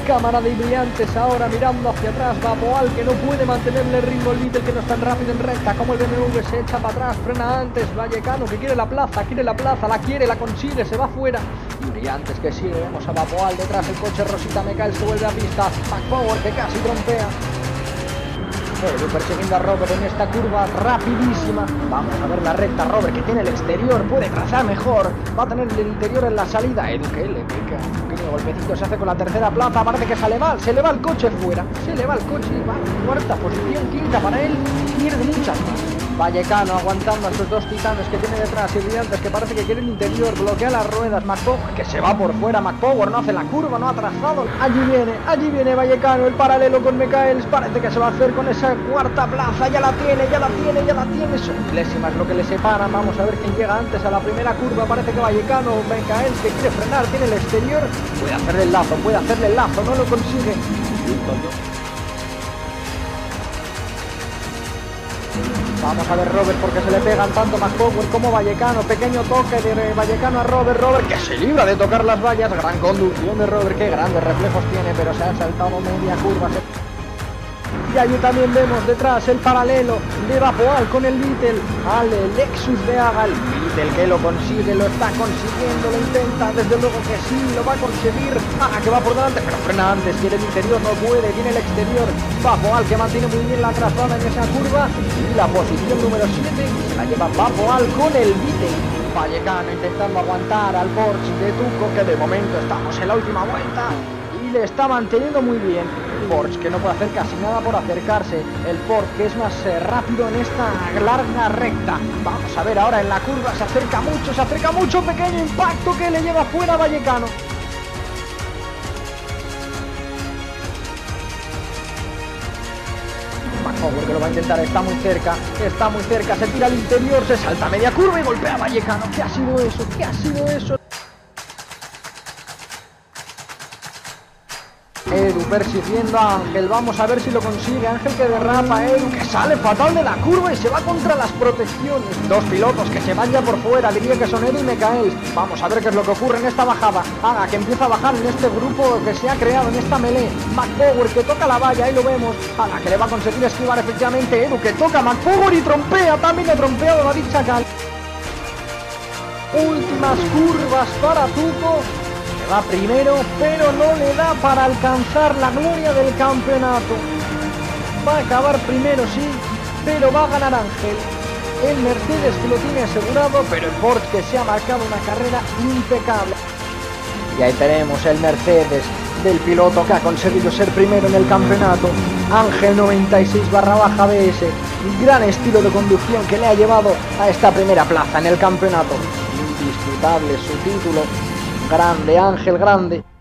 cámara de brillantes ahora mirando hacia atrás. Va Poal, que no puede mantenerle el ritmo. El Vittel, que no es tan rápido en recta como el BMW, se echa para atrás, frena antes. Vallecano, que quiere la plaza, la quiere, la consigue, se va fuera. Y brillantes que sigue, vemos a Vapoal detrás, el coche Rosita Mekael se vuelve a pista. McPower, que casi trompea. Persiguiendo a Robert en esta curva rapidísima. Vamos a ver la recta. Robert, que tiene el exterior, puede trazar mejor. Va a tener el interior en la salida. Edu, que le pica. Un pequeño golpecito se hace con la tercera plaza. Parece que sale mal. Se le va el coche fuera. Se le va el coche y va en cuarta posición, quinta para él. Pierde muchas más. Vallecano aguantando a sus dos titanes que tiene detrás y brillantes, que parece que quiere el interior. Bloquea las ruedas. McPower, que se va por fuera. McPower no hace la curva, no ha trazado. Allí viene Vallecano, el paralelo con Mekael. Parece que se va a hacer con esa cuarta plaza. Ya la tiene. Son milésimas lo que le separan. Vamos a ver quién llega antes a la primera curva. Parece que Vallecano, Mekael, que quiere frenar, tiene el exterior. Puede hacerle el lazo, no lo consigue. Vamos a ver Robert, porque se le pegan tanto McPower como Vallecano. Pequeño toque de Vallecano a Robert, que se libra de tocar las vallas. Gran conducción de Robert, que grandes reflejos tiene, pero se ha saltado media curva. Y allí también vemos detrás el paralelo de Vapoal con el Vittel al Lexus de Agal. Vittel, que lo consigue, lo está consiguiendo, lo intenta, desde luego que sí, lo va a conseguir. Que va por delante, pero frena antes, quiere el interior, no puede, tiene el exterior. Vapoal, que mantiene muy bien la trazada en esa curva. Y la posición número 7 se la lleva Vapoal con el Vittel. Vallecano intentando aguantar al Porsche de Tuco, que de momento estamos en la última vuelta. Y le está manteniendo muy bien. Porsche, que no puede hacer casi nada por acercarse. El Porsche, que es más rápido en esta larga recta. Vamos a ver ahora en la curva, se acerca mucho. Pequeño impacto que le lleva fuera a Vallecano. McPower, que lo va a intentar, está muy cerca, se tira al interior, se salta media curva y golpea a Vallecano. ¿Qué ha sido eso? Edu persiguiendo a Ángel, vamos a ver si lo consigue. Ángel, que derrapa, Edu, que sale fatal de la curva y se va contra las protecciones. Dos pilotos que se van ya por fuera, diría que son Edu y Mekael. Vamos a ver qué es lo que ocurre en esta bajada. Que empieza a bajar en este grupo que se ha creado, en esta melee. McPower, que toca la valla, ahí lo vemos. Que le va a conseguir esquivar efectivamente Edu, que toca McPower y trompea, también ha trompeado David Chacal. Últimas curvas para Tuco. Va primero, pero no le da para alcanzar la gloria del campeonato. Va a acabar primero, sí, pero va a ganar Ángel. El Mercedes, que lo tiene asegurado, pero el Porsche, que se ha marcado una carrera impecable. Y ahí tenemos el Mercedes del piloto que ha conseguido ser primero en el campeonato. Ángel 96/BS. Gran estilo de conducción que le ha llevado a esta primera plaza en el campeonato. Indisputable su título. Grande, Ángel, grande.